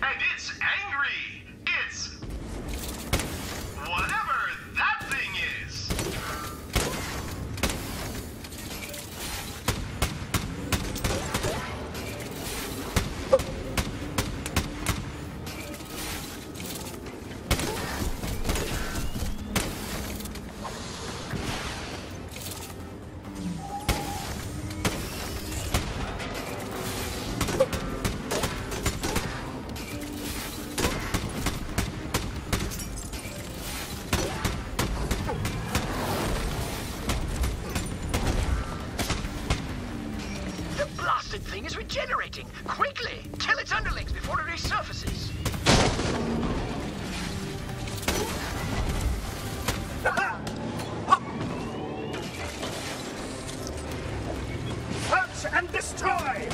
And it's angry. It's whatever that thing is. Thing is regenerating. Quickly! Kill its underlings before it resurfaces. Touch and destroy!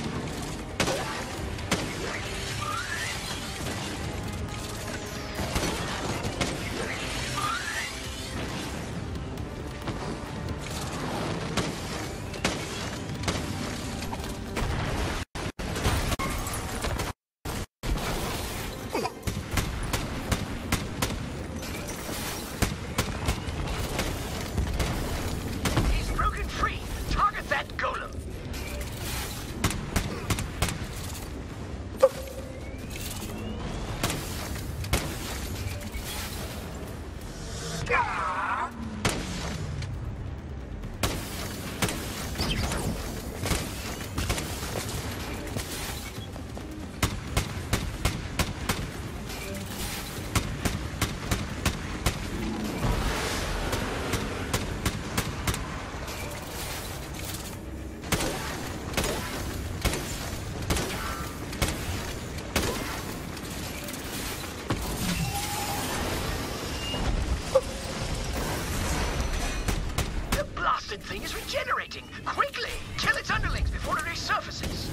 Thing is regenerating. Quickly! Kill its underlings before it resurfaces.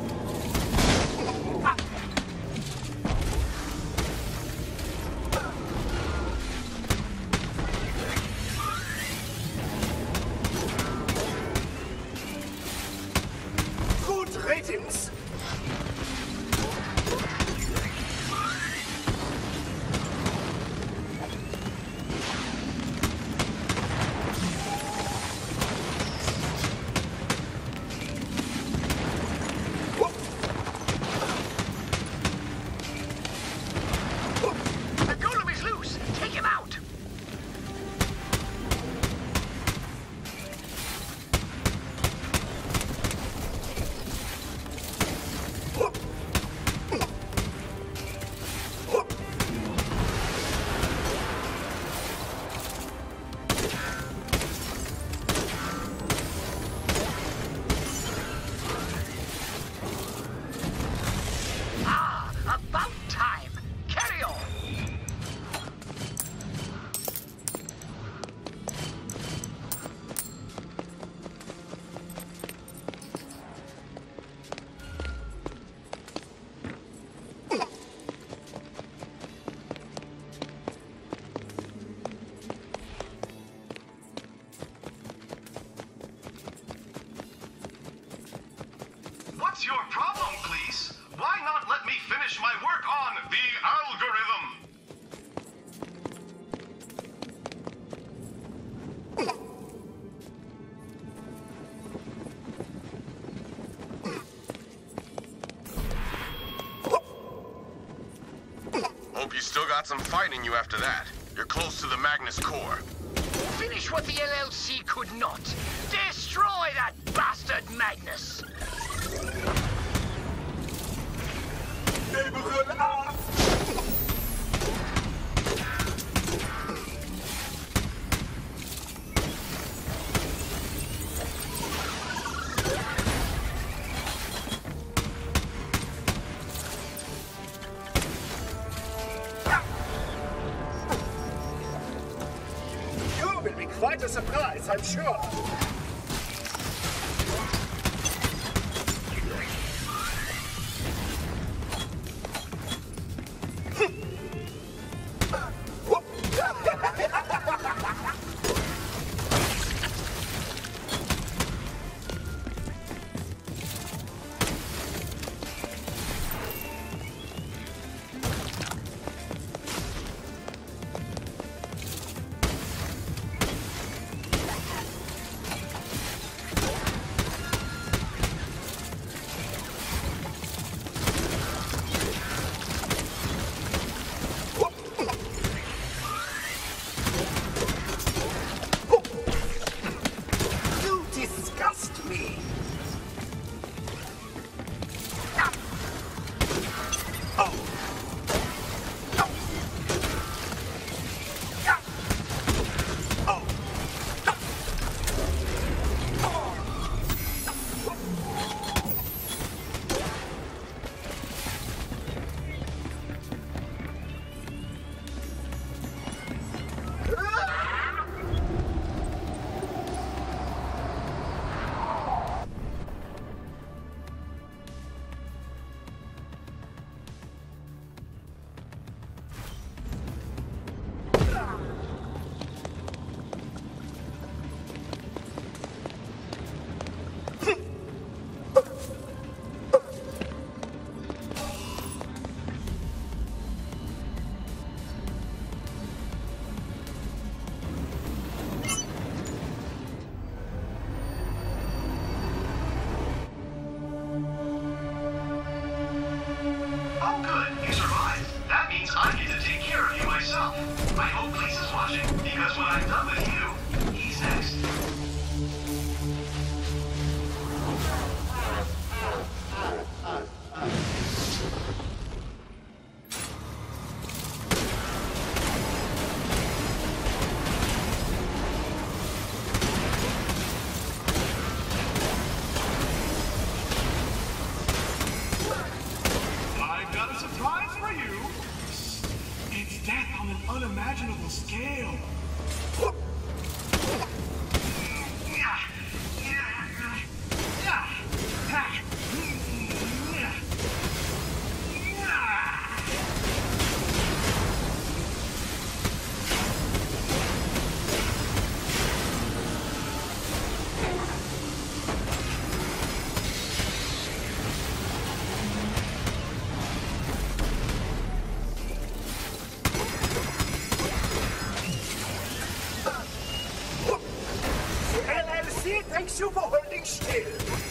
Good ratings! What's your problem, please? Why not let me finish my work on the algorithm? Hope you still got some fight in you after that. You're close to the Magnus core. Finish what the LLC could not. Destroy that bastard Magnus! Neighborhood up! You will be quite a surprise, I'm sure. I hope Cleese is watching, because when I'm done with you, he's next. I've got a surprise for you. It's death on an unimaginable scale. LLC thanks you for holding still.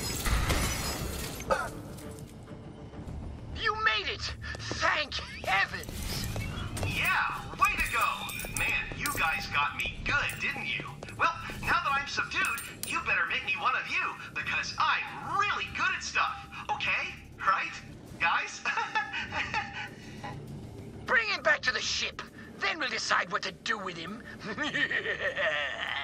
You made it! Thank heavens! Yeah, way to go! Man, you guys got me good, didn't you? Well, now that I'm subdued, you better make me one of you, because I'm really good at stuff, okay? Right? Guys? Bring him back to the ship. Then we'll decide what to do with him.